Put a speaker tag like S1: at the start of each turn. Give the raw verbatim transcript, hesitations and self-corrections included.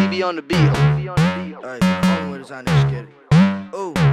S1: O D B on the beat. Alright, I'm with us on this, get it. Ooh.